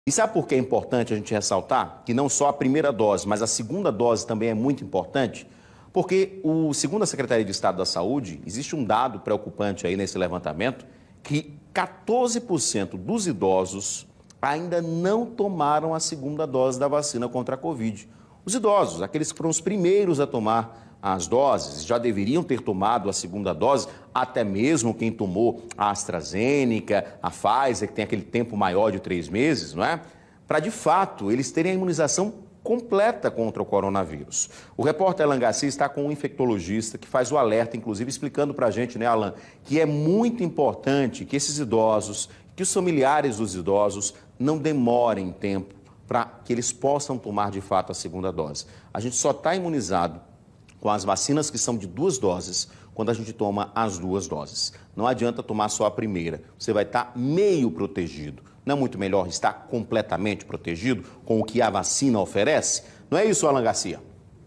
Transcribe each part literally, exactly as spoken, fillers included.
E sabe por que é importante a gente ressaltar que não só a primeira dose, mas a segunda dose também é muito importante? Porque, o, segundo a Secretaria de Estado da Saúde, existe um dado preocupante aí nesse levantamento, que quatorze por cento dos idosos ainda não tomaram a segunda dose da vacina contra a Covid. Os idosos, aqueles que foram os primeiros a tomar as doses, já deveriam ter tomado a segunda dose, até mesmo quem tomou a AstraZeneca, a Pfizer, que tem aquele tempo maior de três meses, não é? Para, de fato, eles terem a imunização completa contra o coronavírus. O repórter Alan Garcia está com um infectologista que faz o alerta, inclusive explicando para a gente, né, Alan, que é muito importante que esses idosos, que os familiares dos idosos não demorem tempo para que eles possam tomar, de fato, a segunda dose. A gente só está imunizado com as vacinas que são de duas doses, quando a gente toma as duas doses. Não adianta tomar só a primeira, você vai estar meio protegido. Não é muito melhor estar completamente protegido com o que a vacina oferece? Não é isso, Alan Garcia?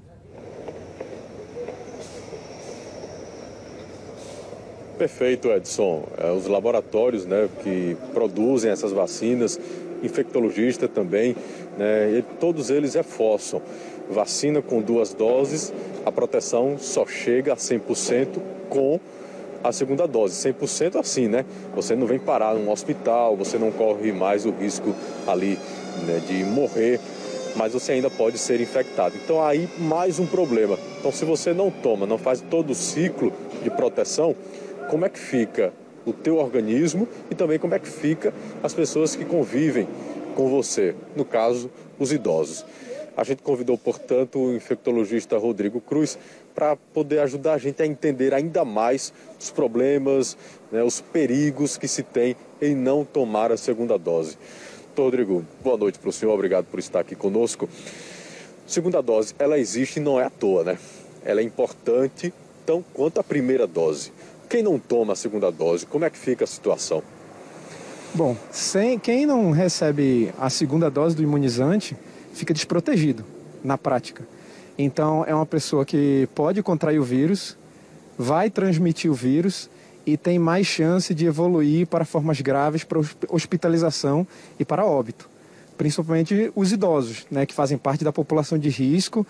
Perfeito, Edson. É, os laboratórios, né, que produzem essas vacinas, infectologista também, né, e todos eles reforçam. Vacina com duas doses, a proteção só chega a cem por cento com a segunda dose. cem por cento assim, né? Você não vem parar num hospital, você não corre mais o risco ali, né, de morrer, mas você ainda pode ser infectado. Então aí mais um problema. Então se você não toma, não faz todo o ciclo de proteção, como é que fica o teu organismo e também como é que fica as pessoas que convivem com você, no caso, os idosos. A gente convidou, portanto, o infectologista Rodrigo Cruz para poder ajudar a gente a entender ainda mais os problemas, né, os perigos que se tem em não tomar a segunda dose. Doutor Rodrigo, boa noite para o senhor, obrigado por estar aqui conosco. Segunda dose, ela existe e não é à toa, né? Ela é importante tão quanto a primeira dose. Quem não toma a segunda dose, como é que fica a situação? Bom, sem, quem não recebe a segunda dose do imunizante fica desprotegido na prática. Então, é uma pessoa que pode contrair o vírus, vai transmitir o vírus e tem mais chance de evoluir para formas graves, para hospitalização e para óbito. Principalmente os idosos, né, que fazem parte da população de risco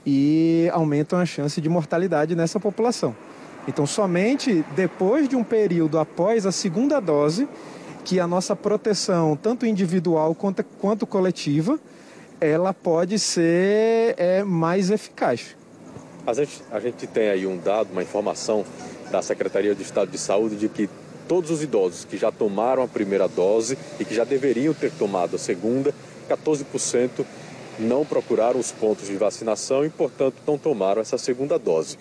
e aumentam a chance de mortalidade nessa população. Então, somente depois de um período após a segunda dose, que a nossa proteção, tanto individual quanto, quanto coletiva, ela pode ser é, mais eficaz. A gente, a gente tem aí um dado, uma informação da Secretaria de Estado de Saúde de que todos os idosos que já tomaram a primeira dose e que já deveriam ter tomado a segunda, quatorze por cento não procuraram os pontos de vacinação e, portanto, não tomaram essa segunda dose.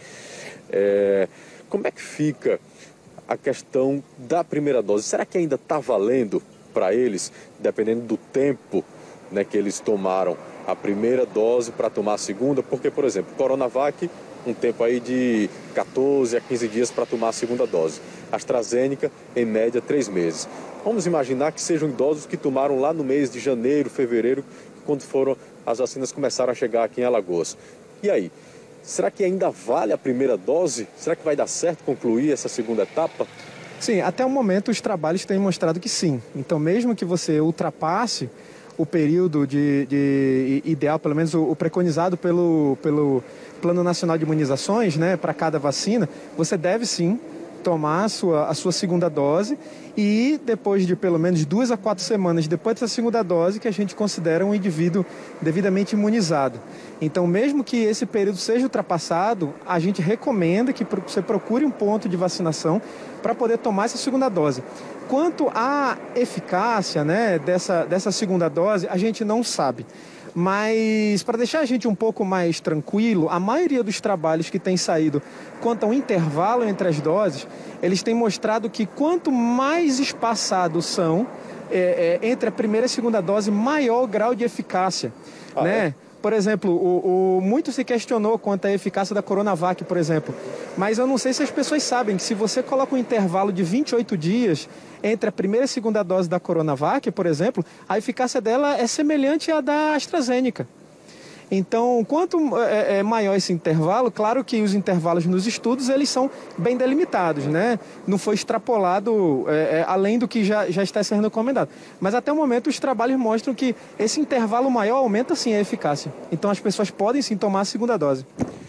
É, como é que fica a questão da primeira dose? Será que ainda está valendo para eles, dependendo do tempo, né, que eles tomaram a primeira dose para tomar a segunda? Porque, por exemplo, Coronavac, um tempo aí de quatorze a quinze dias para tomar a segunda dose. AstraZeneca, em média, três meses. Vamos imaginar que sejam idosos que tomaram lá no mês de janeiro, fevereiro, quando foram as vacinas começaram a chegar aqui em Alagoas. E aí? Será que ainda vale a primeira dose? Será que vai dar certo concluir essa segunda etapa? Sim, até o momento os trabalhos têm mostrado que sim. Então, mesmo que você ultrapasse o período de, de ideal, pelo menos o, o preconizado pelo, pelo Plano Nacional de Imunizações, né, para cada vacina, você deve sim tomar a sua, a sua segunda dose e depois de pelo menos duas a quatro semanas depois dessa segunda dose que a gente considera um indivíduo devidamente imunizado. Então, mesmo que esse período seja ultrapassado, a gente recomenda que você procure um ponto de vacinação para poder tomar essa segunda dose. Quanto à eficácia, né, dessa, dessa segunda dose, a gente não sabe. Mas, para deixar a gente um pouco mais tranquilo, a maioria dos trabalhos que têm saído quanto ao intervalo entre as doses, eles têm mostrado que quanto mais espaçados são é, é, entre a primeira e a segunda dose, maior o grau de eficácia, ah, né? É? Por exemplo, o, o, muito se questionou quanto à eficácia da Coronavac, por exemplo. Mas eu não sei se as pessoas sabem que se você coloca um intervalo de vinte e oito dias entre a primeira e a segunda dose da Coronavac, por exemplo, a eficácia dela é semelhante à da AstraZeneca. Então, quanto é, é maior esse intervalo, claro que os intervalos nos estudos, eles são bem delimitados, né? Não foi extrapolado é, é, além do que já, já está sendo recomendado. Mas até o momento os trabalhos mostram que esse intervalo maior aumenta sim a eficácia. Então as pessoas podem sim tomar a segunda dose.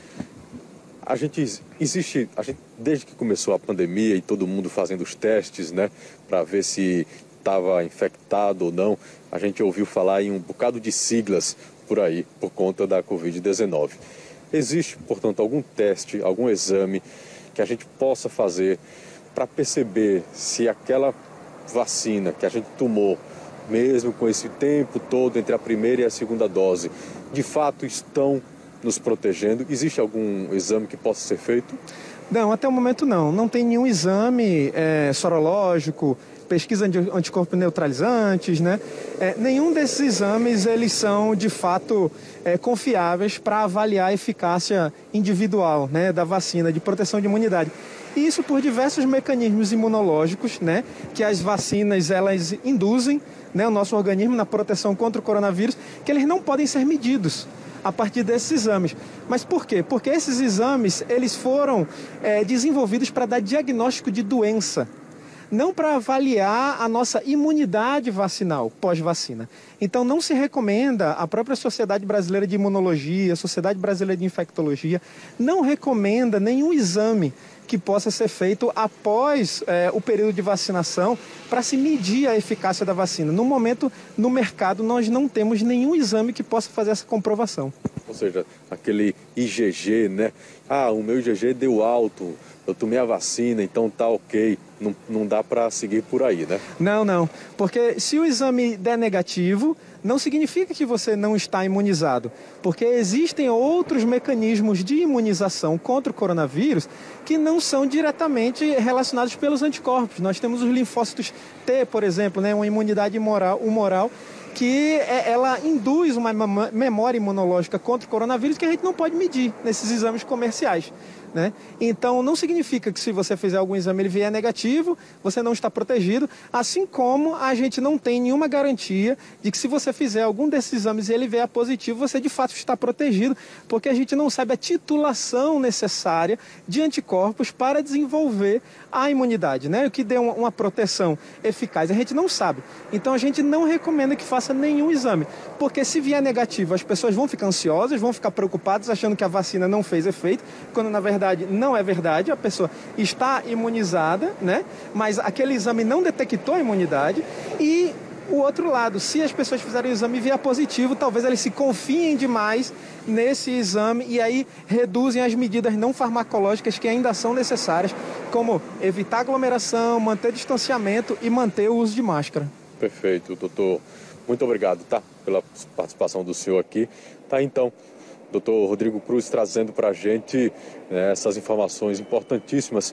A gente existe, a gente, desde que começou a pandemia e todo mundo fazendo os testes, né, para ver se estava infectado ou não, a gente ouviu falar em um bocado de siglas por aí, por conta da covid dezenove. Existe, portanto, algum teste, algum exame que a gente possa fazer para perceber se aquela vacina que a gente tomou, mesmo com esse tempo todo entre a primeira e a segunda dose, de fato estão nos protegendo? Existe algum exame que possa ser feito? Não, até o momento não. Não tem nenhum exame é, sorológico, pesquisa de anticorpos neutralizantes, né? É, nenhum desses exames, eles são, de fato, é, confiáveis para avaliar a eficácia individual, né, da vacina, de proteção de imunidade. E isso por diversos mecanismos imunológicos, né, que as vacinas, elas induzem, né, o nosso organismo na proteção contra o coronavírus, que eles não podem ser medidos a partir desses exames. Mas por quê? Porque esses exames, eles foram é, desenvolvidos para dar diagnóstico de doença, não para avaliar a nossa imunidade vacinal, pós-vacina. Então não se recomenda, a própria Sociedade Brasileira de Imunologia, a Sociedade Brasileira de Infectologia, não recomenda nenhum exame que possa ser feito após é, o período de vacinação para se medir a eficácia da vacina. No momento, no mercado, nós não temos nenhum exame que possa fazer essa comprovação. Ou seja, aquele I G G, né? Ah, o meu I G G deu alto, eu tomei a vacina, então tá ok. Não, não dá para seguir por aí, né? Não, não. Porque se o exame der negativo, não significa que você não está imunizado. Porque existem outros mecanismos de imunização contra o coronavírus que não são diretamente relacionados pelos anticorpos. Nós temos os linfócitos T, por exemplo, né? Uma imunidade humoral, humoral que ela induz uma memória imunológica contra o coronavírus que a gente não pode medir nesses exames comerciais, né? Então, não significa que se você fizer algum exame e ele vier negativo, você não está protegido, assim como a gente não tem nenhuma garantia de que se você fizer algum desses exames e ele vier positivo, você de fato está protegido, porque a gente não sabe a titulação necessária de anticorpos para desenvolver a imunidade, né? O que dê uma proteção eficaz, a gente não sabe. Então, a gente não recomenda que faça nenhum exame, porque se vier negativo, as pessoas vão ficar ansiosas, vão ficar preocupadas, achando que a vacina não fez efeito, quando na verdade não é verdade, a pessoa está imunizada, né? Mas aquele exame não detectou a imunidade. E o outro lado, se as pessoas fizerem o exame e vier positivo, talvez eles se confiem demais nesse exame e aí reduzem as medidas não farmacológicas que ainda são necessárias, como evitar aglomeração, manter distanciamento e manter o uso de máscara. Perfeito, doutor. Muito obrigado, tá? Pela participação do senhor aqui. Tá, então, doutor Rodrigo Cruz trazendo para a gente, né, essas informações importantíssimas,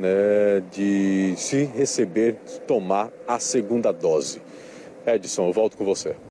né, de se receber, tomar a segunda dose. Edson, eu volto com você.